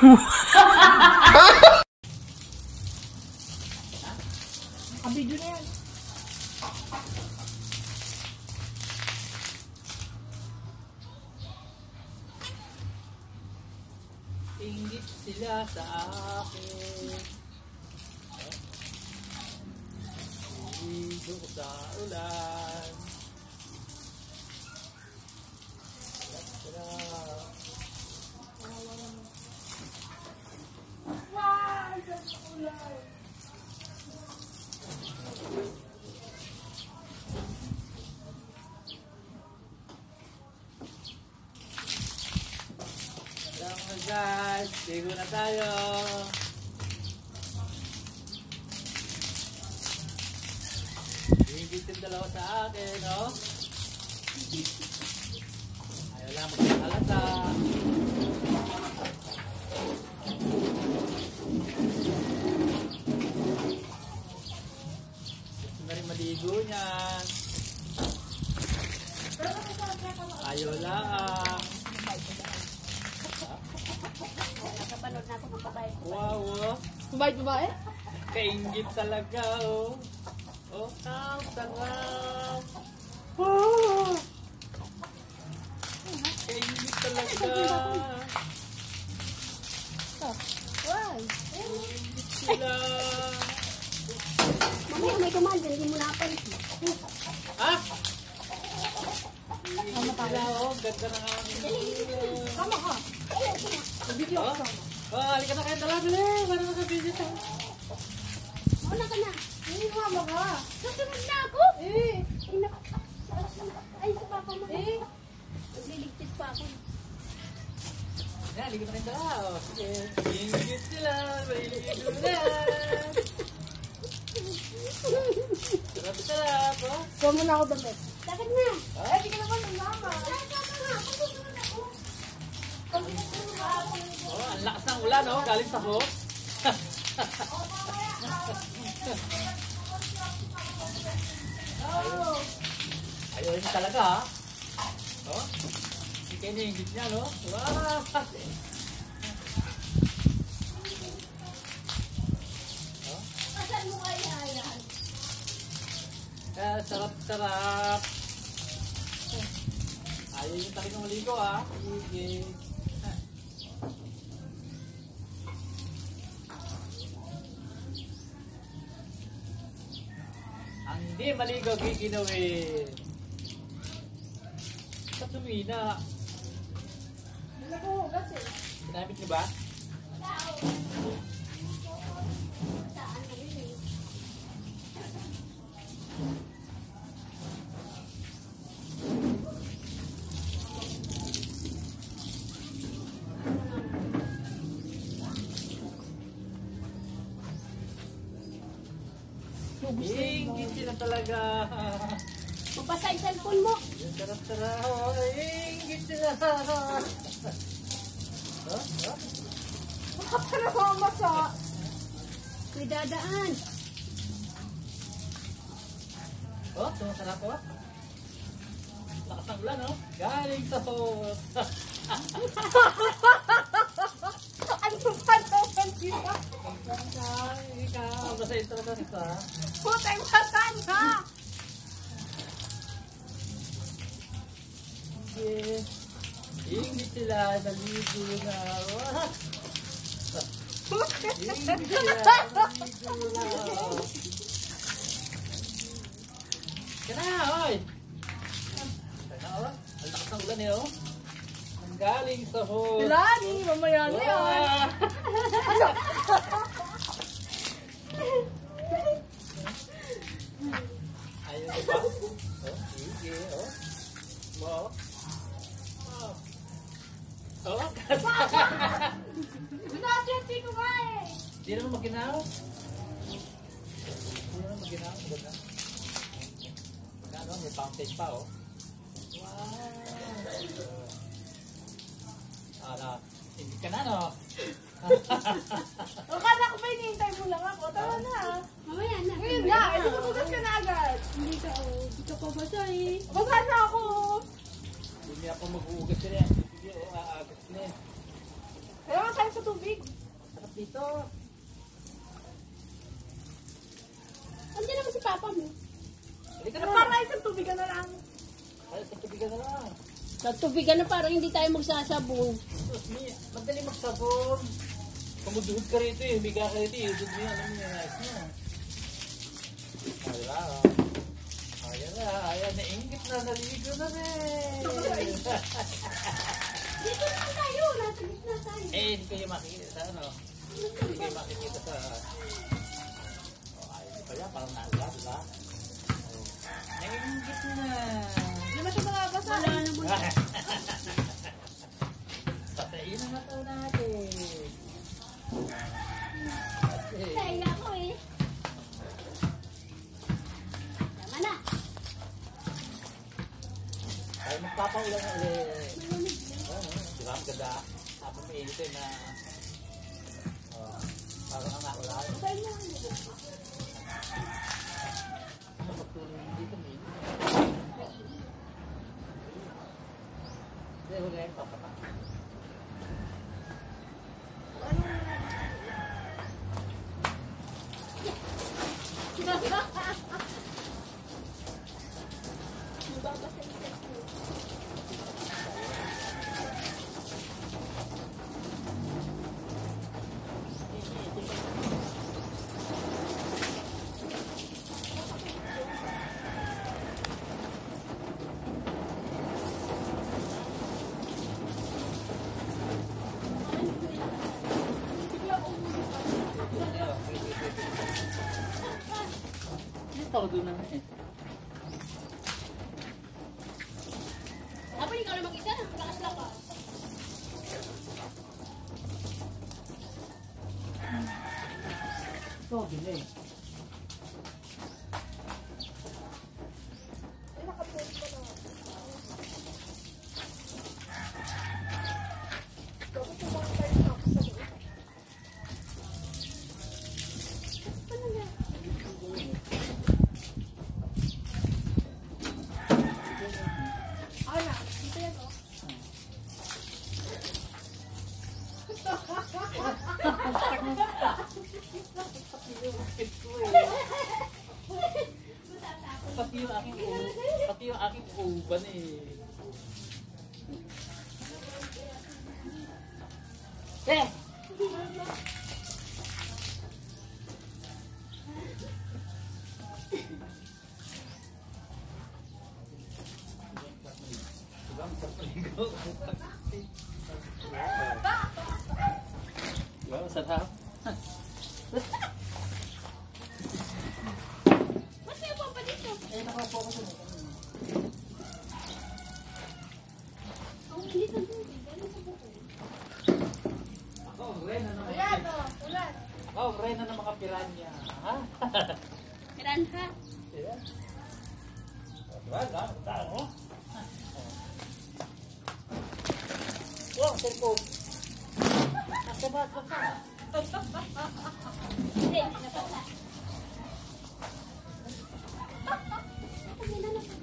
Nakabidyo na yan. Inggit sila sa akin. Ligo sa ulan. Wow! Sa ulan! Guys, ligo na tayo. Higit yung dalawa sa akin, no? Ayaw lang magkakalata. Gusto na rin maligo niyan. Ayaw lang. Nakapanood na ako ng babae. Wow, oh. Babae? Kaingit talaga, oh. Oh, ang sarap. Oh. Kaingit talaga. Wow! Kaingit sila. Mamaya may kumain dyan, hindi mo napansin. Ah! Kaingit sila, oh. Ganda na nga. Kama ka. Video Oh, ka sama. oh, halika na kayo dala, dali. Para makabidyo tayo. Mauna ka na. Hindi mama ka. Susunod na ako. Ay, sa papa mo. Nagliligpit pa ako. Yan, halika na kayo dala. Oh, sige. Kaingit sila. Maliligo na. Sarap-sarap, oh. Kuha mo na ako damit. Bakit na? Ah? Ay, di ka naman ng mama. Ay, kaka nga. Susunod ako. Oh, ang lakas ng ulan, oh. Galing sa ho. Ayaw niya talaga, ha? Oh? Hindi kayo nahingit niya, no? Wow! Oh? Saan mo kaya yan? Sarap-sarap! Ayaw niya talagang maligo, ha? Sige. Ang hindi maligo giginawin. Sa tumina. Hindi ko hugas eh. Ginamit niyo ba? Saan na rin eh. Ingit sila talaga. Mabasa yung cellphone mo. Yung sarap-sarap. Ingit sila. Baka na mamasa. May dadaan. Oh, sumasarap po. Lakas ng ulan, oh. Galing sa hot. Ano pa naman dito? Ikaw, basahin talaga ito, ha? Putay basan ka! Sige. Ingit sila. Naligo na. Ingit sila. Naligo na. Kaya na, oy. Kaya na, oh. Ang lakas ng ulan, eh, oh. Ang galing sa hot. Lani, mamaya na yan. Ayaw ko ba? Oh, sige, oh. Wow. Oh. Oh, Nakakiti ko ba eh. di naman maginaw. Di naman maginaw. Maganda. Maganda, may fountain pa, oh. Wow. Ano, hindi ka na, no? Akala ko pa hinihintay mo lang ako. Tara na. Mamaya na. Ngayon na. Hindi mo bukas ka na agad. Hindi ka, oh. Hindi ka pa basa eh. Basa na ako. Hindi ako mag-uugas na yan. Sige, oh, aagas na yan. Kaya tayo sa tubig. Sarap dito. Andiyan naman si Papa mo. Hindi ka na Para tayo sa tubig na lang. Ay, sa tubigan na lang. Sa tubigan na parang hindi tayo magsasabong. Madali magsabon. Kumuduhod ka rito eh. Biga ka rito eh. Udod mo yan. Ano mo yung nice niya. Wala. Ayan na. Ayan. Nainggit na. Naligo na rin. Dito na tayo. Nasa gitna tayo. Eh, hindi kayo makikita sa ano. Hindi kayo makikita sa... Oh, ayun pa yan. Parang nasa, diba? Oh. Nainggit na. Hindi ba siya makabasa? Wala naman. Patayin ang mataw natin. Kaya ako eh. Tama na. Ay, magpapaulan na ulit. Di ba? Ang ganda. Tapos may ilitin na... Oh, parang ang naulan. Kaya na. Ano pagtulong dito may ilitin? Hindi, wala yung papata. Ito, doon na eh. Apo, ikaw na mag-isa. Lakas-lakas. Ito, doon eh. Pati yung aking uban eh. Eh! Diba, masarap? Mas may pa dito. Eh, nakapo ko sa Ang init ng tubig. Ano sa buko? Ako, rena na Ulan o. Ulan. Oh, rena na mga piranya. Ha? Piranha. Yeah. Diba? Tao. Oh, cellphone. Nasa ba? Hindi, napasa. Ang ina na.